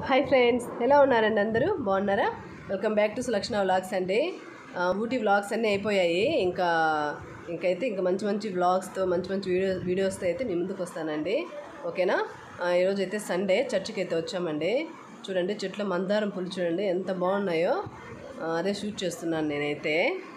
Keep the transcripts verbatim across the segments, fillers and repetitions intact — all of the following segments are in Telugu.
హాయ్ ఫ్రెండ్స్, ఎలా ఉన్నారండి? అందరూ బాగున్నారా? Welcome back to Sulakshana vlogs అండి. ఊటీ వ్లాగ్స్ అన్నీ అయిపోయాయి. ఇంకా ఇంకైతే ఇంకా మంచి మంచి వ్లాగ్స్తో మంచి మంచి వీడియో వీడియోస్తో అయితే మీ ముందుకు వస్తానండి. ఓకేనా? ఈరోజు అయితే సండే, చర్చికి అయితే వచ్చామండి. చూడండి, చెట్లు మందారం పులు చూడండి ఎంత బాగున్నాయో. అదే షూట్ చేస్తున్నాను నేనైతే.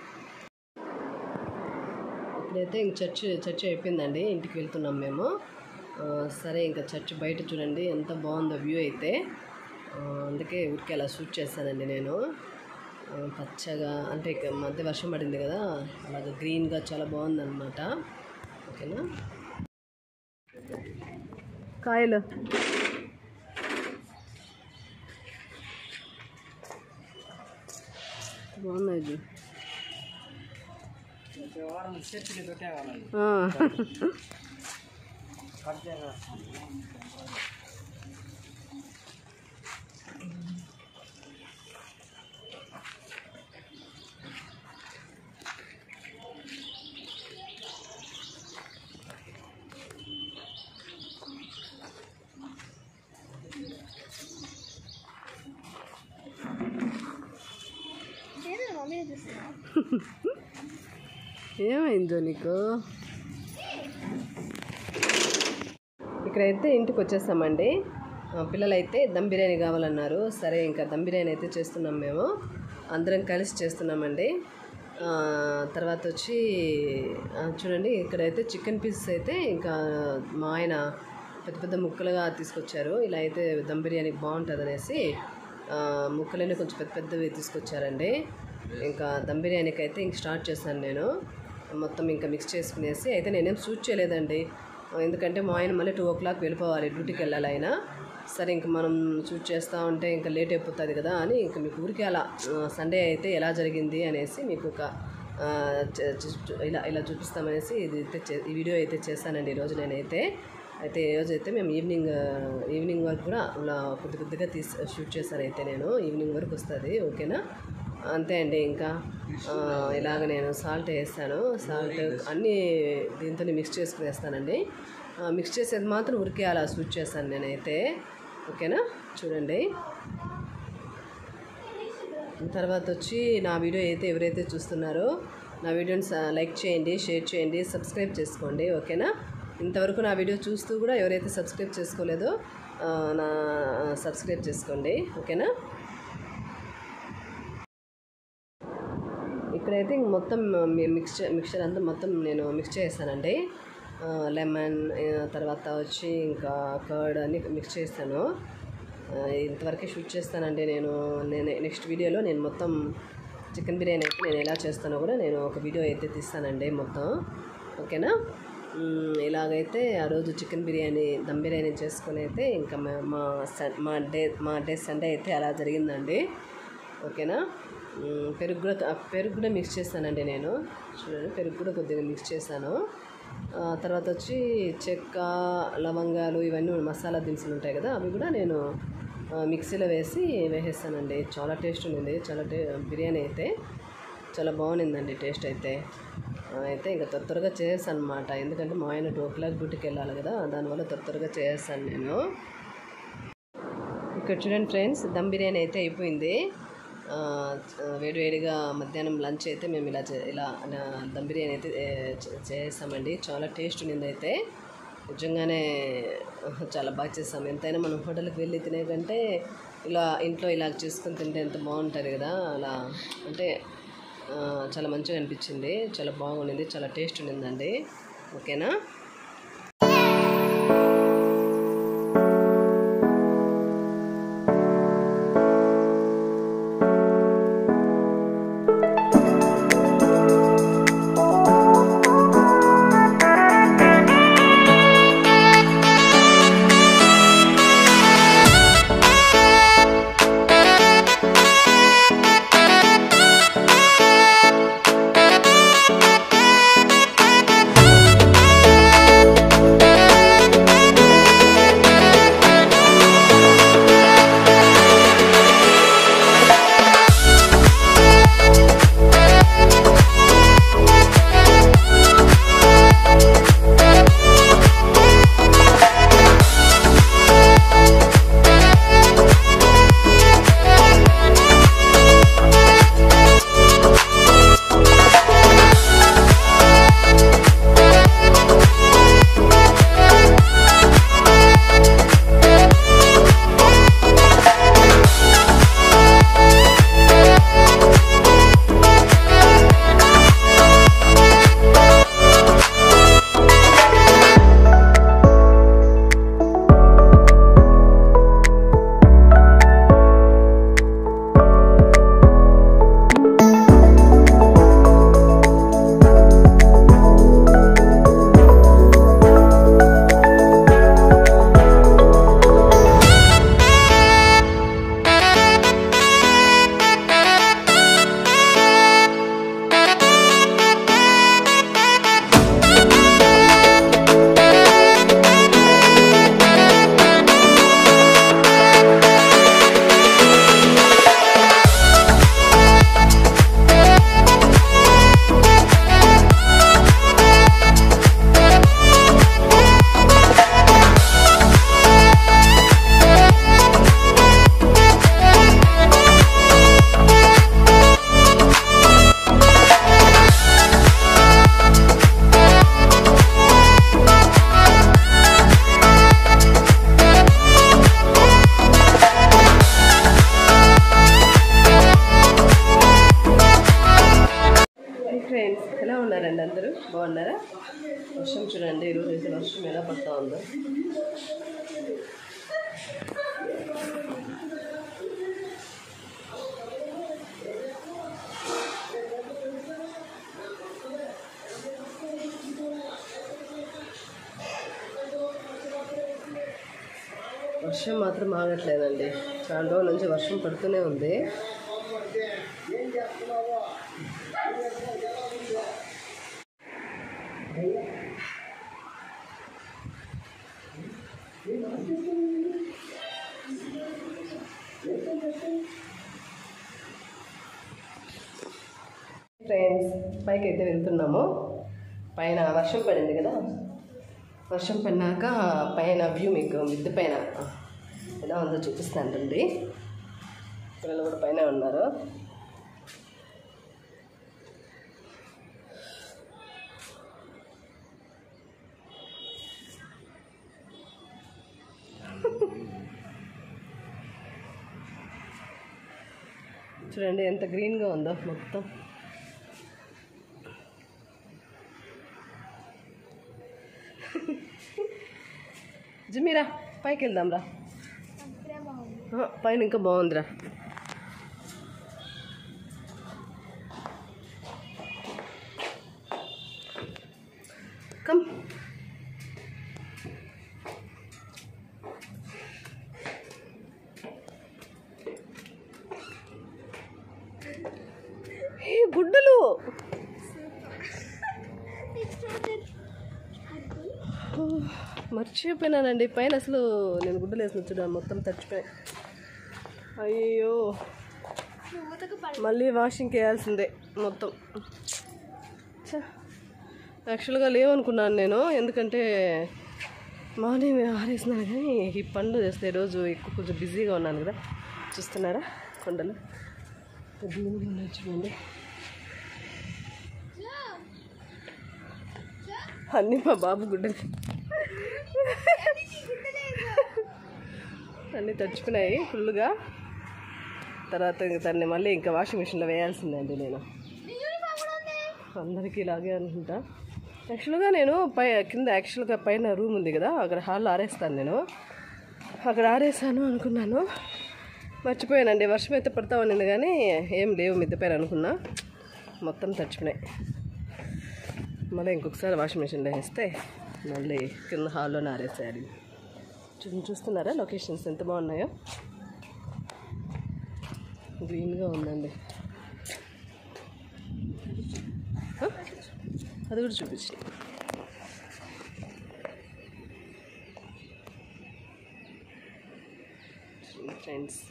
ఇప్పుడైతే ఇంక చర్చ్ చర్చ్ అయిపోయిందండి, ఇంటికి వెళ్తున్నాం మేము. సరే, ఇంకా చర్చ్ బయట చూడండి ఎంత బాగుందో వ్యూ అయితే. అందుకే ఊరికే అలా షూట్ చేస్తానండి నేను. పచ్చగా అంటే ఇక మధ్య వర్షం పడింది కదా, అలాగే గ్రీన్గా చాలా బాగుందన్నమాట. ఓకేనా? కాయలు బాగున్నాయి. ఏమైందో నీకు? ఇక్కడైతే ఇంటికి వచ్చేస్తామండి. పిల్లలైతే దమ్ బిర్యానీ కావాలన్నారు. సరే, ఇంకా దమ్ బిర్యానీ అయితే చేస్తున్నాం మేము. అందరం కలిసి చేస్తున్నామండి. తర్వాత వచ్చి చూడండి, ఇక్కడైతే చికెన్ పీసెస్ అయితే ఇంకా మా ఆయన పెద్ద పెద్ద ముక్కలుగా తీసుకొచ్చారు. ఇలా అయితే దమ్ బిర్యానీ బాగుంటుంది అనేసి ముక్కలన్నీ కొంచెం పెద్ద పెద్దవి తీసుకొచ్చారండి. ఇంకా దమ్ బిర్యానీకి అయితే ఇంక స్టార్ట్ చేశాను నేను. మొత్తం ఇంకా మిక్స్ చేసుకునేసి అయితే నేనేం షూట్ చేయలేదండి, ఎందుకంటే మా ఆయన మళ్ళీ టూ ఓ క్లాక్ వెళ్ళిపోవాలి, డ్యూటీకి వెళ్ళాలి ఆయన. సరే, ఇంక మనం షూట్ చేస్తూ ఉంటే ఇంకా లేట్ అయిపోతుంది కదా అని ఇంక మీకు ఊరికే అలా సండే అయితే ఎలా జరిగింది అనేసి మీకు ఒక ఇలా ఇలా చూపిస్తామనేసి ఇది అయితే ఈ వీడియో అయితే చేశానండి ఈరోజు నేనైతే. అయితే ఈరోజు అయితే మేము ఈవినింగ్ ఈవినింగ్ వరకు కూడా ఇలా కొద్ది కొద్దిగా తీసి షూట్ చేశాను అయితే నేను. ఈవినింగ్ వరకు వస్తుంది. ఓకేనా? అంతే అండి. ఇంకా ఇలాగ నేను సాల్ట్ వేస్తాను. సాల్ట్ అన్నీ దీంతో మిక్స్ చేసుకుని వేస్తానండి. మిక్స్ చేసేది మాత్రం ఉరికే అలా షూట్ చేస్తాను నేనైతే. ఓకేనా? చూడండి. తర్వాత వచ్చి నా వీడియో అయితే ఎవరైతే చూస్తున్నారో నా వీడియోని లైక్ చేయండి, షేర్ చేయండి, సబ్స్క్రైబ్ చేసుకోండి. ఓకేనా? ఇంతవరకు నా వీడియో చూస్తూ కూడా ఎవరైతే సబ్స్క్రైబ్ చేసుకోలేదో నా సబ్స్క్రైబ్ చేసుకోండి. ఓకేనా? ఇక్కడైతే మొత్తం మిక్స్చర్ మిక్చర్ అంతా మొత్తం నేను మిక్స్ చేస్తానండి. లెమన్, తర్వాత వచ్చి ఇంకా కర్డ్ అన్నీ మిక్స్ చేస్తాను. ఇంతవరకే షూట్ చేస్తానండి నేను. నేను నెక్స్ట్ వీడియోలో నేను మొత్తం చికెన్ బిర్యానీ అయితే నేను ఎలా చేస్తానో కూడా నేను ఒక వీడియో అయితే తీస్తానండి మొత్తం. ఓకేనా? ఇలాగైతే ఆ రోజు చికెన్ బిర్యానీ దమ్ బిర్యానీ చేసుకొని అయితే ఇంకా మా మా డే మా డే సండే అయితే అలా జరిగిందండి. ఓకేనా? పెరుగు కూడా పెరుగు కూడా మిక్స్ చేస్తానండి నేను. చూడండి, పెరుగు కూడా కొద్దిగా మిక్స్ చేశాను. తర్వాత వచ్చి చెక్క, లవంగాలు ఇవన్నీ మసాలా దినుసులు ఉంటాయి కదా, అవి కూడా నేను మిక్సీలో వేసి వేసేస్తానండి. చాలా టేస్ట్ ఉంది. చాలా టే బిర్యానీ అయితే చాలా బాగుండిందండి టేస్ట్ అయితే. అయితే ఇంకా త్వర త్వరగా చేసేస్తాను అనమాట, ఎందుకంటే మా ఆయన టూ ఓ క్లాక్ డ్యూటీకి వెళ్ళాలి కదా, దానివల్ల త్వర త్వరగా చేసేస్తాను నేను. ఇక్కడ చూడండి ఫ్రెండ్స్, దమ్ బిర్యానీ అయితే అయిపోయింది. వేడివేడిగా మధ్యాహ్నం లంచ్ అయితే మేము ఇలా ఇలా దమ్ బిర్యానీ అయితే చేస్తామండి. చాలా టేస్ట్ ఉన్నింది అయితే. నిజంగానే చాలా బాగా చేస్తాం. ఎంతైనా మనం హోటల్కి వెళ్ళి తినే కంటే ఇలా ఇంట్లో ఇలా చేసుకొని తింటే ఎంత బాగుంటుంది కదా. అలా అంటే చాలా మంచిగా అనిపించింది. చాలా బాగుండింది. చాలా టేస్ట్ ఉన్నిందండి. ఓకేనా? బాగున్నారా? వర్షం చూడండి, ఈరోజు అయితే వర్షం ఎలా పడుతూ ఉందో. వర్షం మాత్రం ఆగట్లేదండి, చాలా రోజుల నుంచి వర్షం పడుతూనే ఉంది. ఫ్రెండ్స్, పైకి అయితే వెళ్తున్నాము. పైన వర్షం పడింది కదా, వర్షం పడినాక పైన వ్యూ మీకు మిద్దె పైన ఎలా ఉందో చూపిస్తానండి. పిల్లలు కూడా పైన ఉన్నారు. చూడండి ఎంత గ్రీన్గా ఉందో మొత్తం. జిమ్మిరా పైకి వెళ్దాం రా. పైన ఇంకా బాగుందిరా. కమ్. ఏ గుడ్డలు మర్చిపోయినానండి. పైన అసలు నేను గుడ్డలు వేసిన చూడాను, మొత్తం తడిచిపోయాయి. అయ్యో, మళ్ళీ వాషింగ్కి వేయాల్సిందే మొత్తం. యాక్చువల్గా లేవనుకున్నాను నేను, ఎందుకంటే మార్నింగ్ ఆరేసినాను కానీ ఈ పనులు చేస్తే ఈరోజు ఎక్కువ కొంచెం బిజీగా ఉన్నాను కదా. చూస్తున్నారా కొండలు చూడండి, అన్నీ మా బాబు గుడ్డలు అన్నీ తడిచిపోయినాయి ఫుల్గా. తర్వాత దాన్ని మళ్ళీ ఇంకా వాషింగ్ మిషన్లో వేయాల్సిందండి. నేను అందరికీ ఇలాగే అనుకుంటా. యాక్చువల్గా నేను పై కింద యాక్చువల్గా పైన రూమ్ ఉంది కదా, అక్కడ హాల్లో ఆరేస్తాను. నేను అక్కడ ఆరేసాను అనుకున్నాను, మర్చిపోయానండి. వర్షం అయితే పడతా ఉన్నింది కానీ ఏం లేవు మిద్దె పైన అనుకున్నా, మొత్తం తడిచిపోయినాయి. మళ్ళీ ఇంకొకసారి వాషింగ్ మిషన్లో వేస్తే మళ్ళీ కింద హాల్లోనే ఆరేసేయాలి. చూ చూస్తున్నారా లొకేషన్స్ ఎంత బాగున్నాయో, గ్రీన్గా ఉందండి. అది కూడా చూపించి ఫ్రెండ్స్.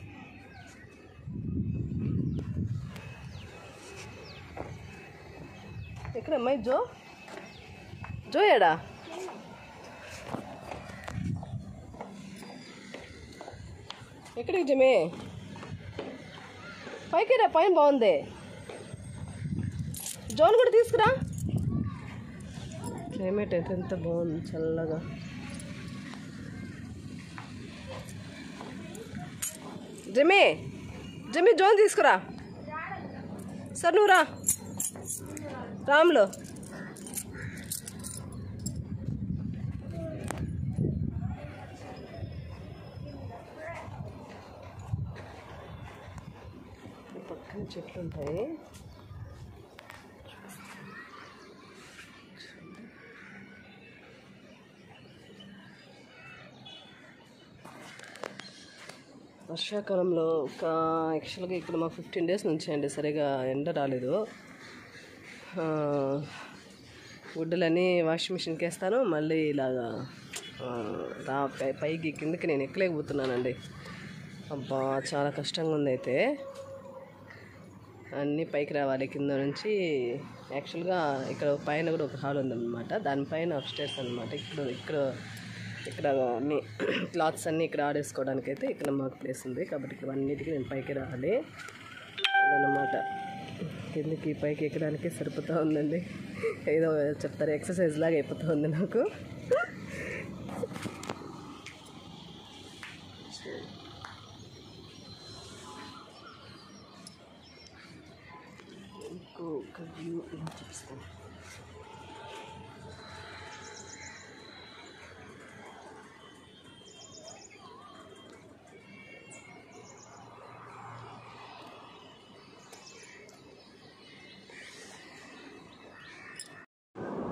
ఎక్కడ అమ్మాయి జో జో ఏడా? ఎక్కడికి జమే? పైకి రా, పైన బాగుంది. జోన్ కూడా తీసుకురా. క్లైమేట్ అయితే ఎంత బాగుంది, చల్లగా. జమే జమే జోన్ తీసుకురా. సార్ నువ్వు రా రాములు. పక్కన చెట్లు ఉంటాయి. వర్షాకాలంలో ఒక యాక్చువల్గా ఇక్కడ మా ఫిఫ్టీన్ డేస్ నుంచి అండి సరిగా ఎండ రాలేదు. గుడ్డలని వాషింగ్ మిషన్కి వేస్తాను, మళ్ళీ ఇలాగా రా పైకి కిందకి నేను ఎక్కలేకపోతున్నానండి. అబ్బా చాలా కష్టంగా ఉంది. అయితే అన్నీ పైకి రావాలి కింద నుంచి. యాక్చువల్గా ఇక్కడ పైన కూడా ఒక హాల్ ఉందన్నమాట, దానిపైన అప్స్టేర్స్ అనమాట. ఇక్కడ ఇక్కడ ఇక్కడ అన్ని క్లాత్స్ అన్నీ ఇక్కడ ఆడేసుకోవడానికి అయితే ఇక్కడ మాకు ప్లేస్ ఉంది, కాబట్టి ఇక్కడ అన్నిటికీ నేను పైకి రావాలి అదన్నమాట. కిందకి పైకి ఎక్కడానికి సరిపోతూ ఉందండి. ఏదో చెప్తారు ఎక్సర్సైజ్ లాగా అయిపోతూ ఉంది నాకు. ఇంకొక వ్యూ చూపిస్తాను.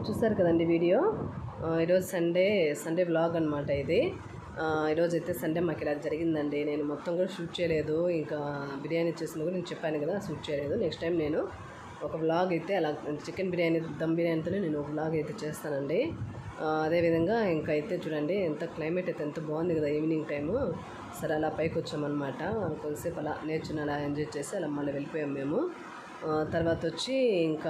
చూసారు కదండి వీడియో. ఈరోజు సండే సండే వ్లాగ్ అనమాట ఇది. ఈరోజు అయితే సండే మాకు ఇలా జరిగిందండి. నేను మొత్తం కూడా షూట్ చేయలేదు. ఇంకా బిర్యానీ చేసిన కూడా నేను చెప్పాను కదా, షూట్ చేయలేదు. నెక్స్ట్ టైం నేను ఒక వ్లాగ్ అయితే అలా చికెన్ బిర్యానీ దమ్ బిర్యానీతోనే నేను ఒక వ్లాగ్ అయితే చేస్తానండి. అదేవిధంగా ఇంకా అయితే చూడండి ఎంత క్లైమేట్ అయితే ఎంత బాగుంది కదా ఈవినింగ్ టైము. సరే అలా పైకి వచ్చామన్నమాట. కొద్దిసేపు అలా నేర్చుని అలా ఎంజాయ్ చేసి అలా మళ్ళీ వెళ్ళిపోయాం మేము. తర్వాత వచ్చి ఇంకా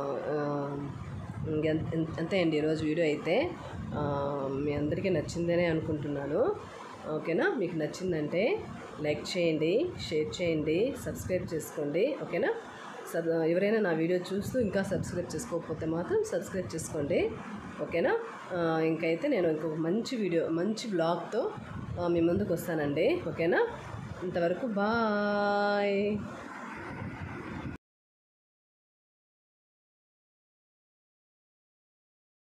అంతే అండి ఈరోజు వీడియో అయితే. మీ అందరికీ నచ్చిందనే అనుకుంటున్నాను. ఓకేనా? మీకు నచ్చిందంటే లైక్ చేయండి, షేర్ చేయండి, సబ్స్క్రైబ్ చేసుకోండి. ఓకేనా? సబ్ ఎవరైనా నా వీడియో చూస్తూ ఇంకా సబ్స్క్రైబ్ చేసుకోకపోతే మాత్రం సబ్స్క్రైబ్ చేసుకోండి. ఓకేనా? ఇంకైతే నేను ఇంకొక మంచి వీడియో మంచి బ్లాగ్తో మీ ముందుకు వస్తానండి. ఓకేనా? ఇంతవరకు బాయ్.